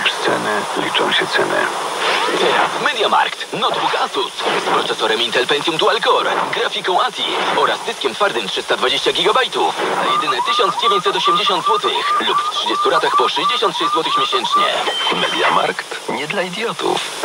obsceny, liczą się ceny. Teraz MediaMarkt. Notebook Asus z procesorem Intel Pentium Dual Core, grafiką ATI oraz dyskiem twardym 320 GB za jedyne 1980 zł lub w 30 ratach po 66 zł miesięcznie. MediaMarkt nie dla idiotów.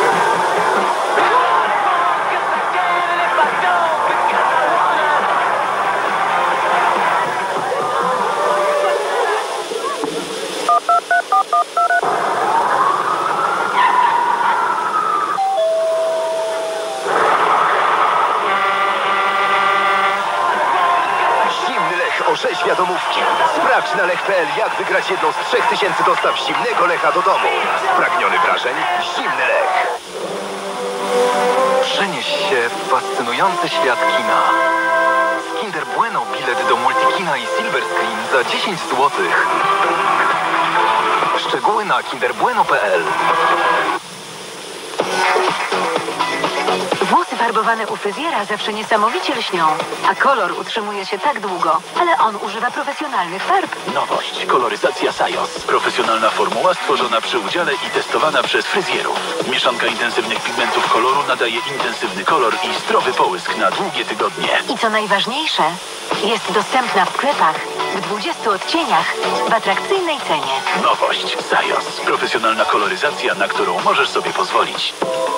Orzeźwia domówki. Sprawdź na lech.pl, jak wygrać jedną z 3000 dostaw zimnego Lecha do domu. Spragniony wrażeń? Zimny Lech. Przenieś się w fascynujący świat kina. Z Kinder Bueno bilet do Multikina i Silver Screen za 10 zł. Szczegóły na kinderbueno.pl. Włosy farbowane u fryzjera zawsze niesamowicie lśnią, a kolor utrzymuje się tak długo, ale on używa profesjonalnych farb. Nowość. Koloryzacja Sajos. Profesjonalna formuła stworzona przy udziale i testowana przez fryzjerów. Mieszanka intensywnych pigmentów koloru nadaje intensywny kolor i zdrowy połysk na długie tygodnie. I co najważniejsze, jest dostępna w sklepach w 20 odcieniach w atrakcyjnej cenie. Nowość. Sajos. Profesjonalna koloryzacja, na którą możesz sobie pozwolić.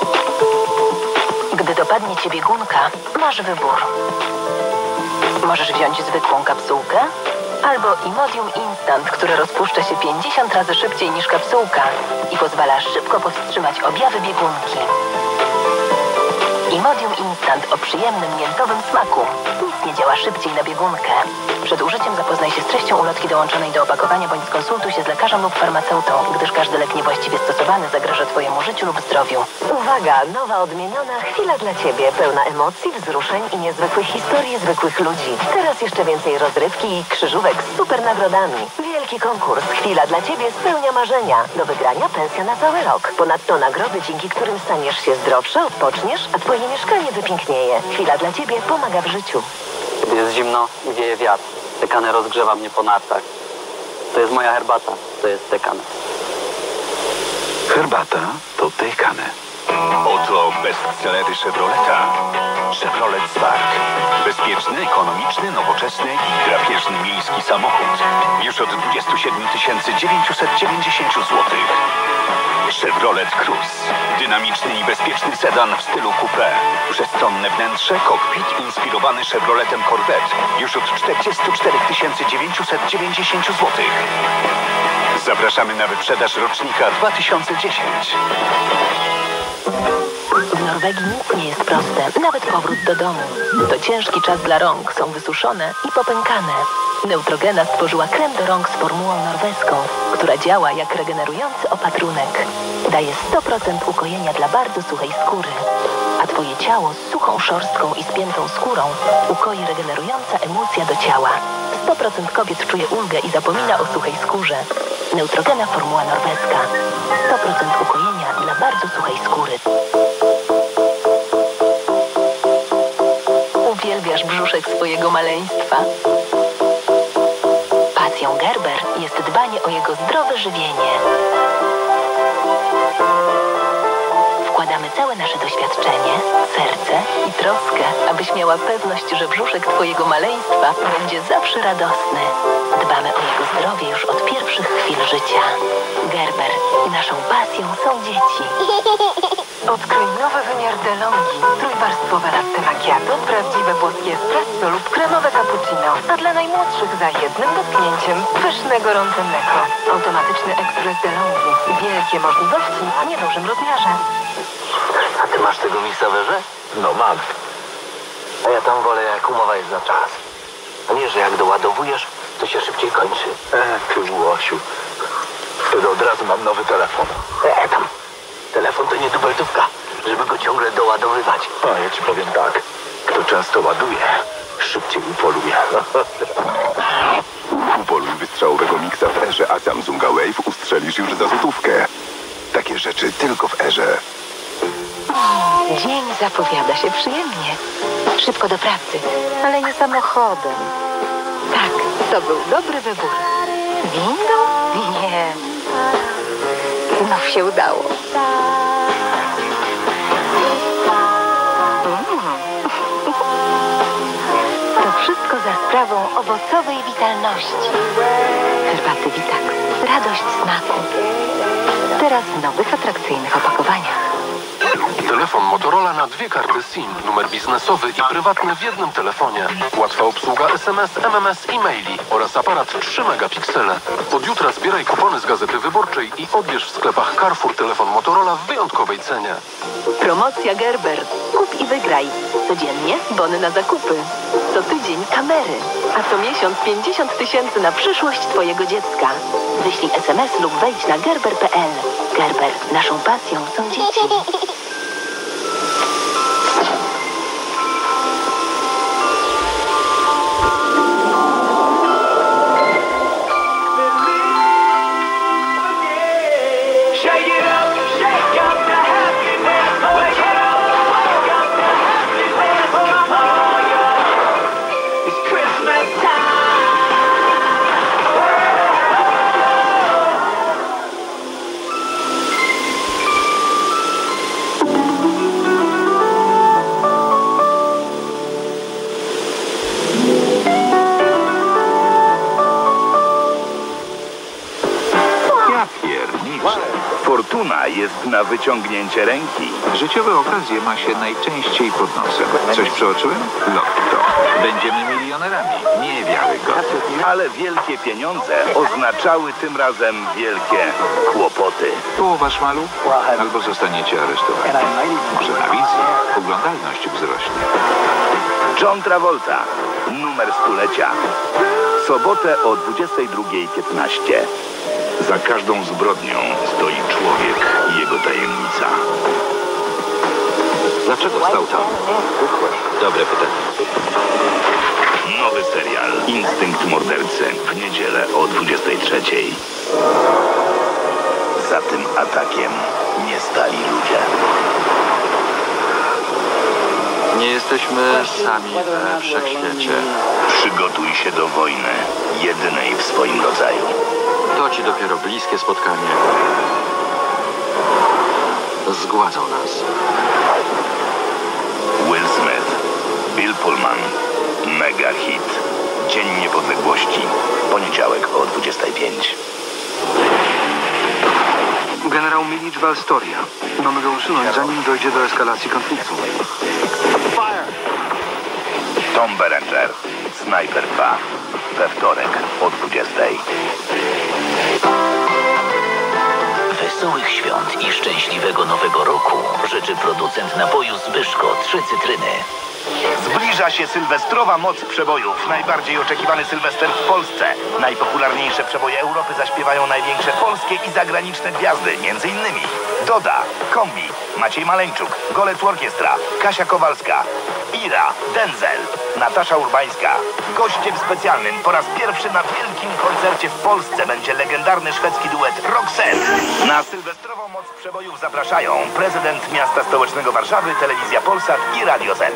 Gdy dopadnie cię biegunka, masz wybór. Możesz wziąć zwykłą kapsułkę albo Imodium Instant, które rozpuszcza się 50 razy szybciej niż kapsułka i pozwala szybko powstrzymać objawy biegunki. Imodium Instant o przyjemnym miętowym smaku. Nic nie działa szybciej na biegunkę. Przed użyciem zapoznaj się z treścią ulotki dołączonej do opakowania bądź skonsultuj się z lekarzem lub farmaceutą, gdyż każdy lek niewłaściwie stosowany zagraża Twojemu życiu lub zdrowiu. Uwaga, nowa odmieniona chwila dla Ciebie, pełna emocji, wzruszeń i niezwykłych historii zwykłych ludzi. Teraz jeszcze więcej rozrywki i krzyżówek z super nagrodami. Wielki konkurs Chwila dla Ciebie spełnia marzenia. Do wygrania pensja na cały rok. Ponadto nagrody, dzięki którym staniesz się zdrowszy, odpoczniesz, a Twoje mieszkanie wypięknieje. Chwila dla Ciebie pomaga w życiu. Kiedy jest zimno i wieje wiatr, Tekane rozgrzewa mnie po nartach. To jest moja herbata, to jest Tekane. Herbata to Tekane. Oto bestsellery Chevroleta. Chevrolet Spark. Bezpieczny, ekonomiczny, nowoczesny i drapieżny miejski samochód. Już od 27 990 zł. Chevrolet Cruze. Dynamiczny i bezpieczny sedan w stylu coupé. Przestronne wnętrze, kokpit inspirowany Chevroletem Corvette. Już od 44 990 zł. Zapraszamy na wyprzedaż rocznika 2010. W Norwegii nic nie jest proste, nawet powrót do domu. To ciężki czas dla rąk, są wysuszone i popękane. Neutrogena stworzyła krem do rąk z formułą norweską, która działa jak regenerujący opatrunek. Daje 100% ukojenia dla bardzo suchej skóry. A Twoje ciało z suchą szorstką i spiętą skórą ukoi regenerująca emulsja do ciała. 100% kobiet czuje ulgę i zapomina o suchej skórze. Neutrogena formuła norweska. 100% ukojenia dla bardzo suchej skóry. Uwielbiasz brzuszek swojego maleństwa. Pasją Gerber jest dbanie o jego zdrowe żywienie. Wkładamy całe nasze doświadczenie, serce i troskę, abyś miała pewność, że brzuszek Twojego maleństwa będzie zawsze radosny. Dbamy o jego zdrowie już od pierwszych chwil życia. Gerber, naszą pasją są dzieci. Odkryj nowy wymiar DeLonghi. Trójwarstwowe latte macchiato, prawdziwe włoskie espresso lub kremowe cappuccino. A dla najmłodszych za jednym dotknięciem pysznego rontennego. Automatyczny ekspres DeLonghi. Wielkie możliwości w niedużym rozmiarze. A ty masz tego miksa w erze? No mam. A ja tam wolę, jak umowa jest na czas. A nie, że jak doładowujesz, to się szybciej kończy. Ty łosiu. Wtedy od razu mam nowy telefon. Tam. Telefon to nie dubeltówka, żeby go ciągle doładowywać. A ja ci powiem tak. Kto często ładuje, szybciej upoluje. Upoluj wystrzałowego miksa w erze, a Samsunga Wave ustrzelisz już za złotówkę. Takie rzeczy tylko w erze. Dzień zapowiada się przyjemnie. Szybko do pracy, ale nie samochodem. Tak, to był dobry wybór. Windą? Nie. No się udało. To wszystko za sprawą owocowej witalności. Herbaty Vitax. Radość smaku. Teraz w nowych, atrakcyjnych opakowaniach. Telefon Motorola na 2 karty SIM, numer biznesowy i prywatny w jednym telefonie. Łatwa obsługa SMS, MMS i maili oraz aparat 3 megapiksele. Od jutra zbieraj kupony z Gazety Wyborczej i odbierz w sklepach Carrefour telefon Motorola w wyjątkowej cenie. Promocja Gerber. Kup i wygraj. Codziennie bony na zakupy. Co tydzień kamery. A co miesiąc 50 000 na przyszłość twojego dziecka. Wyślij SMS lub wejdź na gerber.pl. Gerber. Naszą pasją są dzieci. Fortuna jest na wyciągnięcie ręki. Życiowe okazje ma się najczęściej pod nosem. Coś przeoczyłem? Lotto. Będziemy milionerami. Niewiarygodne. Ale wielkie pieniądze oznaczały tym razem wielkie kłopoty. Połowa szmalu? Albo zostaniecie aresztowani. Może na wizji oglądalność wzrośnie. John Travolta. Numer stulecia. W sobotę o 22:15. Za każdą zbrodnią stoi człowiek i jego tajemnica. Dlaczego stał tam? Dobre pytanie. Nowy serial Instynkt mordercy w niedzielę o 23:00. Za tym atakiem nie stali ludzie. Nie jesteśmy sami we wszechświecie. Przygotuj się do wojny, jedynej w swoim rodzaju. To ci dopiero bliskie spotkanie. Zgładzą nas. Will Smith, Bill Pullman, mega hit. Dzień Niepodległości, poniedziałek o 25:00. Generał Milicz Walstoria. Mamy go usunąć, zanim dojdzie do eskalacji konfliktu. Tom Berenger, Sniper 2, we wtorek o 20:00. Wesołych świąt i szczęśliwego nowego roku życzy producent napoju Zbyszko 3 cytryny. Zbliża się sylwestrowa moc przebojów. Najbardziej oczekiwany sylwester w Polsce. Najpopularniejsze przeboje Europy zaśpiewają największe polskie i zagraniczne gwiazdy. Między innymi Doda, Kombi, Maciej Maleńczuk, Golec Orkiestra, Kasia Kowalska, Ira, Denzel, Natasza Urbańska. Gościem specjalnym po raz pierwszy na wielkim koncercie w Polsce będzie legendarny szwedzki duet Roxette. Na sylwestrową moc przebojów zapraszają prezydent miasta stołecznego Warszawy, Telewizja Polsat i Radio Z.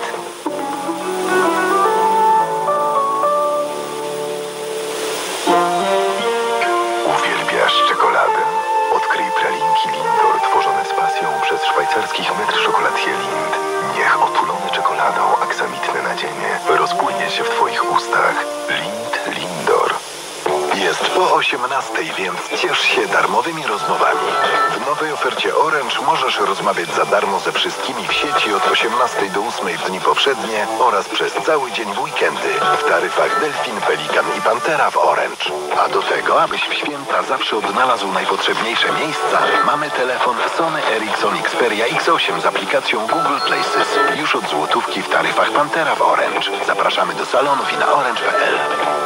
Uwielbiasz czekoladę? Odkryj pralinki Lindor tworzone z pasją przez szwajcarskich metr chocolatier Lind. Niech otulone czekoladą aksamitne nadzienie rozpłynie się w Twoich ustach. Lind Lindor. Jest po 18:00, więc ciesz się darmowymi rozmowami. W nowej ofercie Orange możesz rozmawiać za darmo ze wszystkimi w sieci od 18:00 do 8:00 w dni powszednie oraz przez cały dzień w weekendy w taryfach Delfin, Pelikan i Pantera w Orange. A do tego, abyś w święta zawsze odnalazł najpotrzebniejsze miejsca, mamy telefon Sony Ericsson Xperia X8 z aplikacją Google Places. Już od złotówki w taryfach Pantera w Orange. Zapraszamy do salonów i na orange.pl.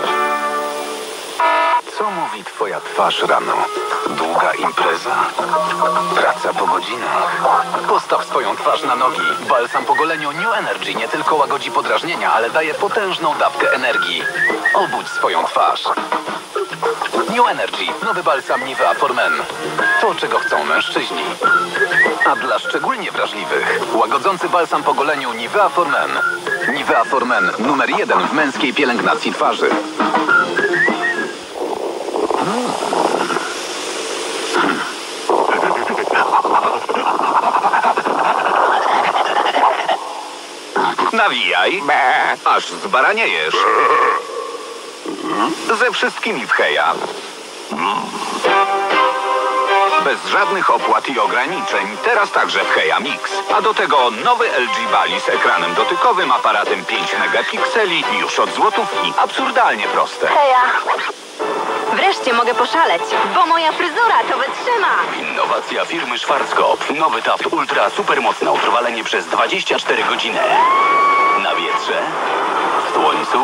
Co mówi twoja twarz rano? Długa impreza? Praca po godzinach? Postaw swoją twarz na nogi. Balsam po goleniu New Energy nie tylko łagodzi podrażnienia, ale daje potężną dawkę energii. Obudź swoją twarz. New Energy. Nowy balsam Nivea for Men. To, czego chcą mężczyźni. A dla szczególnie wrażliwych, łagodzący balsam po goleniu Nivea for Men. Nivea for Men. Numer 1 w męskiej pielęgnacji twarzy. Nawijaj, aż zbaraniejesz. Ze wszystkimi w Heja. Bez żadnych opłat i ograniczeń. Teraz także w Heja Mix. A do tego nowy LG Bali z ekranem dotykowym, aparatem 5 megapikseli, już od złotówki. Absurdalnie proste. Heja! Wreszcie mogę poszaleć, bo moja fryzura to wytrzyma! Innowacja firmy Schwarzkopf. Nowy Taft Ultra supermocne utrwalenie przez 24 godziny. Na wietrze, w słońcu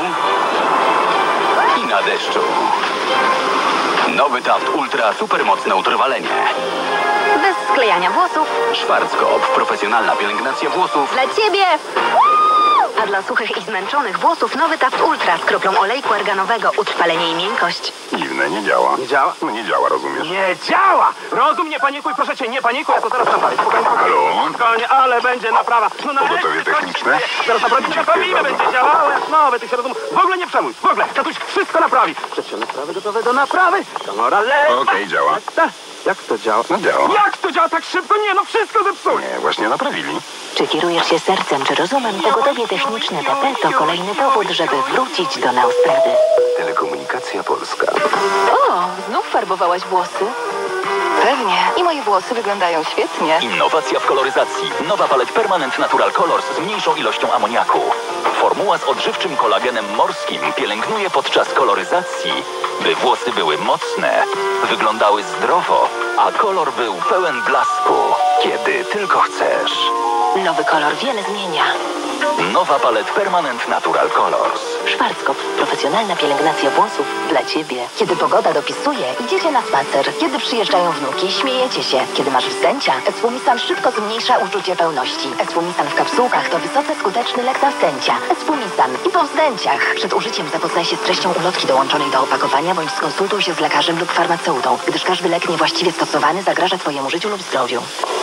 i na deszczu. Nowy Taft Ultra supermocne utrwalenie. Bez sklejania włosów. Schwarzkopf. Profesjonalna pielęgnacja włosów. Dla ciebie! A dla suchych i zmęczonych włosów nowy Taft Ultra z kroplą olejku arganowego. Utrwalenie i miękkość. Dziwne, nie działa. Nie działa? No nie działa, rozumiesz? Nie działa! Rozum, nie panikuj, proszę cię, nie panikuj, ja to zaraz naprawię. Spokojnie, spokojnie. Halo? Spokojnie, ale będzie naprawa. No na Pogotowie techniczne? Zaraz naprawimy, będzie działało jak nowe, ty się rozum. W ogóle nie przejmuj, w ogóle. Tatuś wszystko naprawi. Przedzielne sprawy gotowe do naprawy. Kamera lewa. Okej, działa. Jak to działa? No działa. Jak to działa tak szybko? Nie, no wszystko zepsuli. Nie, właśnie naprawili. Czy kierujesz się sercem czy rozumem? Pogotowie techniczne TP to kolejny powód, żeby wrócić do Neostrady. Telekomunikacja Polska. O, znów farbowałaś włosy? Pewnie. I moje włosy wyglądają świetnie. Innowacja w koloryzacji. Nowa palet Permanent Natural Colors z mniejszą ilością amoniaku. Formuła z odżywczym kolagenem morskim pielęgnuje podczas koloryzacji, by włosy były mocne, wyglądały zdrowo, a kolor był pełen blasku, kiedy tylko chcesz. Nowy kolor wiele zmienia. Nowa palet Permanent Natural Colors. Schwarzkopf. Profesjonalna pielęgnacja włosów dla ciebie. Kiedy pogoda dopisuje, idziecie na spacer. Kiedy przyjeżdżają wnuki, śmiejecie się. Kiedy masz wzdęcia, Espumisan szybko zmniejsza uczucie pełności. Espumisan w kapsułkach to wysoce skuteczny lek na wzdęcia. Espumisan i po wzdęciach. Przed użyciem zapoznaj się z treścią ulotki dołączonej do opakowania, bądź skonsultuj się z lekarzem lub farmaceutą, gdyż każdy lek niewłaściwie stosowany zagraża twojemu życiu lub zdrowiu.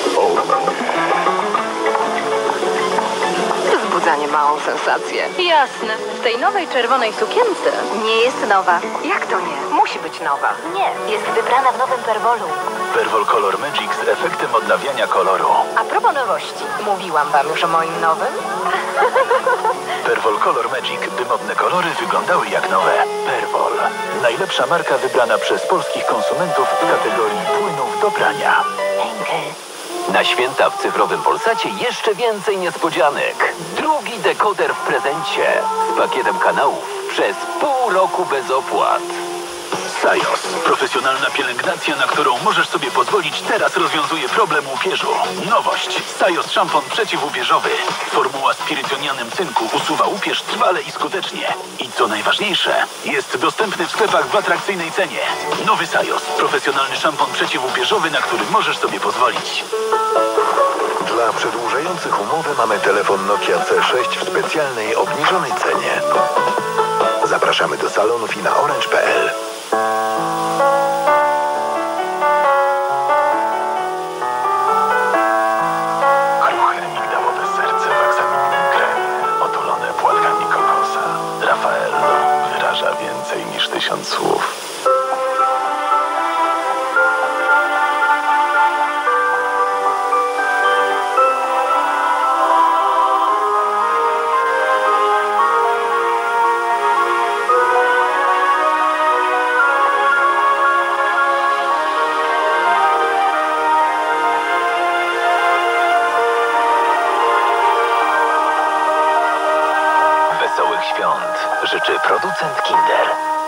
Wzbudzanie małą sensację. Jasne. W tej nowej czerwonej sukience. Nie jest nowa. Jak to nie? Musi być nowa. Nie, jest wybrana w nowym Perwolu. Perwol Color Magic z efektem odnawiania koloru. A propos nowości. Mówiłam wam już o moim nowym? Perwol Color Magic, by modne kolory wyglądały jak nowe. Perwol. Najlepsza marka wybrana przez polskich konsumentów w kategorii płynów do prania. Na święta w cyfrowym Polsacie jeszcze więcej niespodzianek. Drugi dekoder w prezencie z pakietem kanałów przez pół roku bez opłat. Sajos. Profesjonalna pielęgnacja, na którą możesz sobie pozwolić, teraz rozwiązuje problem łupieżu. Nowość. Sajos szampon przeciwłupieżowy. Formuła spirytonianem cynku usuwa łupież trwale i skutecznie. I co najważniejsze, jest dostępny w sklepach w atrakcyjnej cenie. Nowy Sajos. Profesjonalny szampon przeciwłupieżowy, na który możesz sobie pozwolić. Dla przedłużających umowy mamy telefon Nokia C6 w specjalnej, obniżonej cenie. Zapraszamy do salonów i na orange.pl. Kruche migdałowe serce w aksamitnym kremie, otulone płatkami kokosa. Raffaello wyraża więcej niż 1000 słów. Wesołych świąt życzy producent Kinder.